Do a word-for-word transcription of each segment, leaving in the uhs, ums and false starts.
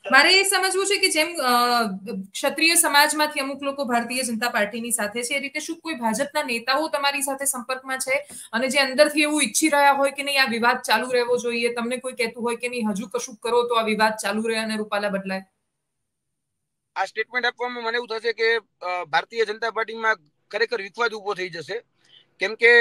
મારે એ સમજવું છે કે જેમ ક્ષત્રિય સમાજમાંથી અમુક લોકો ભારતીય જનતા પાર્ટીની સાથે છે, એ રીતે શું કોઈ ભાજપના નેતાઓ તમારી સાથે સંપર્કમાં છે અને જે અંદરથી એવું ઈચ્છી રહ્યા હોય કે નહીં આ વિવાદ ચાલુ રહેવો જોઈએ, તમને કોઈ કહેતું હોય કે નહીં હજુ કશું કરો તો આ વિવાદ ચાલુ રહે અને રૂપાલા બદલાય? આ સ્ટેટમેન્ટ આપવામાં મને એવું થશે કે ભારતીય જનતા પાર્ટીમાં ખરેખર વિવાદ ઉભો થઈ જશે, કેમ કે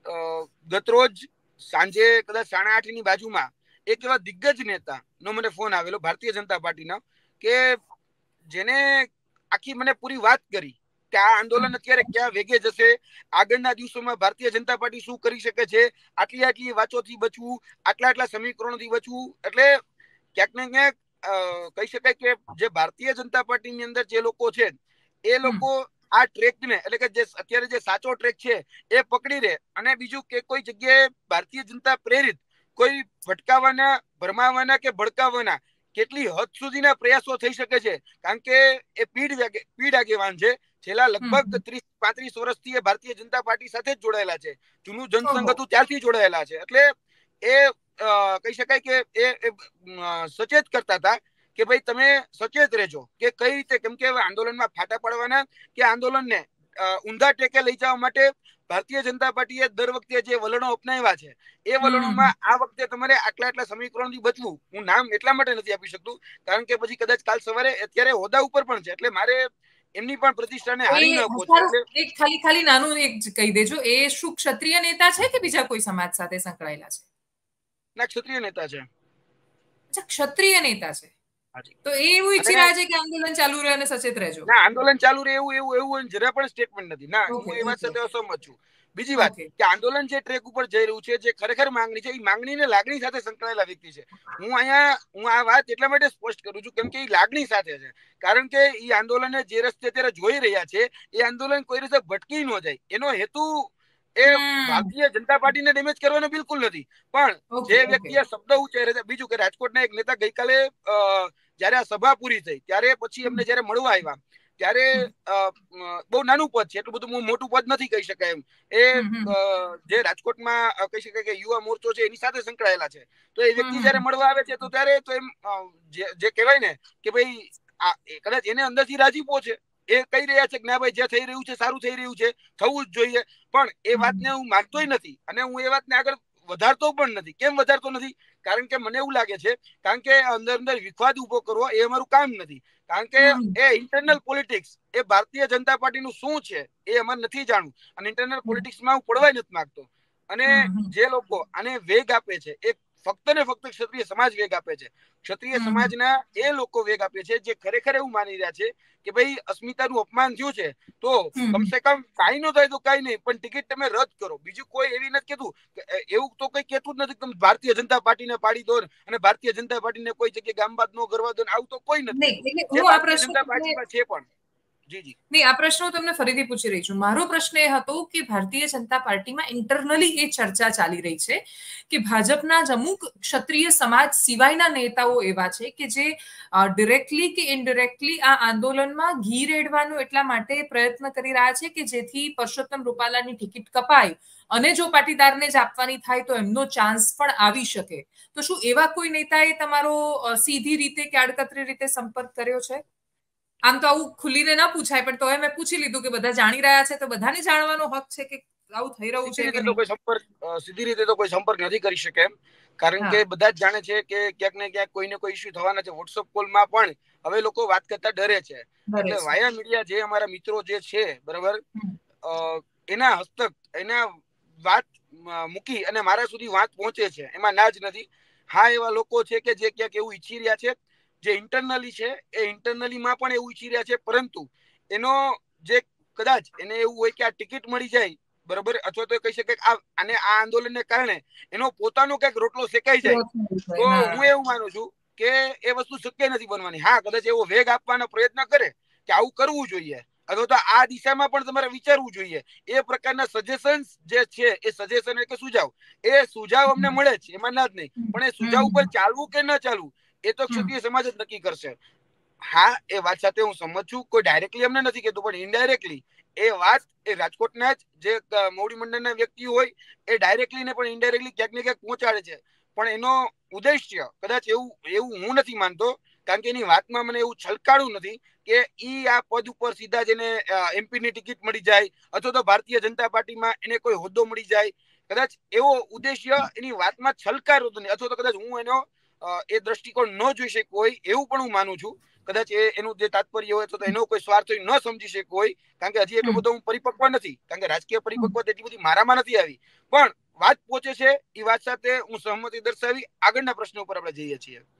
ગતરોજ સાંજે કદાચ સાડા આઠ ની બાજુમાં એક એવા દિગ્ગજ નેતા નો મને ફોન આવેલો ભારતીય જનતા પાર્ટીના, કે જેને આખી મને પૂરી વાત કરી કે આ આંદોલન અત્યારે ક્યાં વેગે જશે, આગળના દિવસોમાં ભારતીય જનતા પાર્ટી શું કરી શકે છે, આટલી આટલી વાતોથી બચવું, આટલા આટલા સમીકરણોથી બચવું. એટલે ક્યાંક ને ક્યાંક કહી શકાય કે જે ભારતીય જનતા પાર્ટીની અંદર જે લોકો છે એ લોકો આ ટ્રેકને એટલે કે જે અત્યારે જે સાચો ટ્રેક છે એ પકડી રહે, અને બીજું કે કોઈ જગ્યાએ ભારતીય જનતા પ્રેરિત કોઈ ભટકાવાના, ભરમાવાના કે ભડકાવાના કેટલી હદ સુધીના પ્રયાસો થઈ શકે છે, કારણ કે એ પીઢ પીઢ આગેવાન છે. છેલ્લા લગભગ ત્રીસ પાંત્રીસ વર્ષથી એ ભારતીય જનતા પાર્ટી સાથે જ જોડાયેલા છે, જૂનું જનસંઘ હતું ત્યારથી જોડાયેલા છે. એટલે એ કહી શકાય કે એ સચેત કરતા હતા કે ભાઈ તમે સચેત રહેજો કે કઈ રીતે, કેમ કે આંદોલનમાં ફાટા પડવાના કે આંદોલનને ઊંધા ટેકે લઈ જવા માટે ભારતીય જનતા પાર્ટીએ દર વખતે જે વલણો અપનાવ્યા છે એ વલણોમાં આ વખતે તમારે આટલા આટલા સમીકરણોથી બચવું. હું નામ એટલા માટે નથી આપી શકતું કારણ કે પછી કદાચ કાલ સવારે અત્યારે હોદ્દા ઉપર પણ છે, એટલે મારે એમની પણ પ્રતિષ્ઠાને હારી ન પહોંચે. એક ખાલી ખાલી નાનું એક કહી દેજો, એ શું ક્ષત્રિય નેતા છે કે બીજા કોઈ સમાજ સાથે સંકળાયેલા છે? ના, ક્ષત્રિય નેતા છે. અચ્છા, ક્ષત્રિય નેતા છે. તો એ એવું ઈચ્છી રહ્યા છે કે આંદોલન ચાલુ રહે અને સચેત રહેજો? ના, આંદોલન ચાલુ રહે એવું એવું એવું જરા પણ સ્ટેટમેન્ટ નથી. ના, હું એ વાત સાથે અસહમત છું. બીજી વાત કે આંદોલન જે ટ્રેક ઉપર જઈ રહ્યું છે, જે ખરેખર માંગણી છે, એ માંગણીને લાગણી સાથે સંકળાયેલા વ્યક્તિ છે. હું અહીંયા હું આ વાત એટલા માટે સ્પષ્ટ કરું છું કેમ કે એ લાગણી સાથે છે, કારણ કે એ આંદોલન જે રસ્તે અત્યારે જોઈ રહ્યા છે એ આંદોલન કોઈ રીતે ભટકી ન જાય એનો હેતુ એ ભારતીય જનતા પાર્ટીને ડેમેજ કરવાનો બિલકુલ નથી. પણ જે વ્યક્તિએ શબ્દ ઉચ્ચાર્યા છે, બીજું કે રાજકોટના એક નેતા ગઈકાલે જયારે આ સભા પૂરી થઈ ત્યારે પછી એમને જયારે મળવા આવ્યા ત્યારે બહુ નાનું પદ છે, એટલું બધું મોટું પદ નથી કહી શકાય એમ, એ જે રાજકોટમાં કહી શકાય કે યુવા મોરચો છે એની સાથે સંકળાયેલા છે. તો એ વ્યક્તિ જયારે મળવા આવે છે તો ત્યારે તો એમ જે કહેવાય ને કે ભાઈ કદાચ એને અંદરથી રાજીપો છે, એ કહી રહ્યા છે કે ના ભાઈ જે થઈ રહ્યું છે સારું થઈ રહ્યું છે, થવું જ જોઈએ, પણ એ વાતને હું માનતોય નથી અને હું એ વાતને આગળ વધારતો પણ નથી. કેમ વધારતો નથી? કારણ કે મને એવું લાગે છે કારણ કે અંદર અંદર વિવાદ ઉભો કરવો એ અમારું કામ નથી, કારણ કે એ ઇન્ટરનલ પોલિટિક્સ એ ભારતીય જનતા પાર્ટીનું શું છે એ અમારે નથી જાણવું અને ઇન્ટરનલ પોલિટિક્સમાં હું પડવા નથી માંગતો. અને જે લોકો આને વેગ આપે છે એ ફક્ત ને ફક્ત ક્ષત્રિય સમાજ વેગ આપે છે. ક્ષત્રિય સમાજના એ લોકો વેગ આપે છે જે ખરેખર એવું માની રહ્યા છે કે ભાઈ અસ્મિતાનું અપમાન થયું છે તો કમસે કમ કાંઈ ન થાય તો કાંઈ નહીં, પણ ટિકિટ તમે રદ કરો. બીજું કોઈ એવી નથી કેતું, એવું તો કઈ કેતું જ નથી તમે ભારતીય જનતા પાર્ટીને પાડી દો અને ભારતીય જનતા પાર્ટીને કોઈ જગ્યાએ ગામ બાદ ન કરવા દો, આવું તો કોઈ નથી કેતું. જે ભારતીય જનતા પાર્ટીમાં છે પણ જી જી નહીં, આ પ્રશ્ન હું તમને ફરીથી પૂછી રહી છું. મારો પ્રશ્ન એ હતો કે ભારતીય જનતા પાર્ટીમાં ઇન્ટરનલી એ ચર્ચા ચાલી રહી છે કે ભાજપના જ અમુક ક્ષત્રિય સમાજ સિવાયના નેતાઓ એવા છે કે જે ડિરેક્ટલી કે ઇનડિરેક્ટલી આ આંદોલનમાં ઘી રેડવાનું એટલા માટે પ્રયત્ન કરી રહ્યા છે કે જેથી પરસોત્તમ રૂપાલાની ટિકિટ કપાય અને જો પાટીદારને જ આપવાની થાય તો એમનો ચાન્સ પણ આવી શકે. તો શું એવા કોઈ નેતાએ તમારો સીધી રીતે કે આડકતરી રીતે સંપર્ક કર્યો છે? આમ તો આવું ખુલીને ના પૂછાય, પણ તોય મેં પૂછી લીધું કે બધા જાણી રહ્યા છે તો બધાને જાણવાનો હક છે કે આવું થઈ રહ્યું છે કે નહીં. સીધી રીતે તો કોઈ સંપર્ક નથી કરી શકે એમ, કારણ કે બધા જ જાણે છે કે ક્યાંક ને ક્યાંક કોઈ ને કોઈ ઇસ્યુ થવાના છે. વોટ્સઅપ કોલમાં પણ હવે લોકો વાત કરતા ડરે છે, એટલે વાયા મીડિયા જે અમારા મિત્રો જે છે બરાબર, એના હસ્તક એના વાત મૂકી અને મારા સુધી વાત પહોંચે છે, એમાં ના જ નથી. હા, એવા લોકો છે કે જે ક્યાંક એવું ઈચ્છી રહ્યા છે, જે ઇન્ટરનલી છે એ ઇન્ટરનલી માં પણ એવું ઈચ્છી રહ્યા છે, પરંતુ એનો જે કદાચ એને એવું હોય કે આ ટિકિટ મળી જાય બરોબર, અથવા તો કહી શકે અને આ આંદોલનને કારણે એનો પોતાનો કઈક રોટલો શેકાઈ જાય તો હું એવું માનું છું કે એ વસ્તુ શક્ય નથી બનવાની. હા, કદાચ એવો વેગ આપવાનો પ્રયત્ન કરે કે આવું કરવું જોઈએ અથવા તો આ દિશામાં પણ તમારે વિચારવું જોઈએ, એ પ્રકારના સજેશન્સ જે છે એ સજેશન એટલે સુઝાવ, એ સુઝાવ અમને મળે છે, એમાં ના જ નહીં, પણ એ સુઝાવ ઉપર ચાલવું કે ન ચાલવું એ તો ક્ષત્રિય સમાજ જ નક્કી કરશે. હા, એ વાત સાથે હું સમજ છું, કોઈ ડાયરેક્ટલી અમને નથી કહેતું, પણ ઇનડાયરેક્ટલી એ વાત એ રાજકોટના જ જે મોવડી મંડળના વ્યક્તિ હોય એ ડાયરેક્ટલી ને પણ ઇનડાયરેક્ટલી ક્યાંક ને ક્યાંક પહોંચાડે છે. પણ એનો ઉદ્દેશ્ય કદાચ એવું એવું હું નથી માનતો કારણ કે એની વાતમાં મને એવું છલકાણું નથી કે ઈ આ પદ ઉપર સીધા જ એને એમપી ની ટિકિટ મળી જાય અથવા તો ભારતીય જનતા પાર્ટીમાં એને કોઈ હોદ્દો મળી જાય, કદાચ એવો ઉદ્દેશ્ય એની વાતમાં છલકારો હતો નહીં, અથવા તો કદાચ હું એનો એ દ્રષ્ટિકોણ ન જોઈ શકું હોય એવું પણ હું માનું છું. કદાચ એ એનું જે તાત્પર્ય હોય તો એનો કોઈ સ્વાર્થ ન સમજી શકું હોય, કારણ કે હજી એટલો બધો હું પરિપક્વ નથી, કારણ કે રાજકીય પરિપક્વતા એટલી બધી મારામાં નથી આવી. પણ વાત પહોંચે છે એ વાત સાથે હું સહમતિ દર્શાવી આગળના પ્રશ્નો ઉપર આપણે જઈએ છીએ.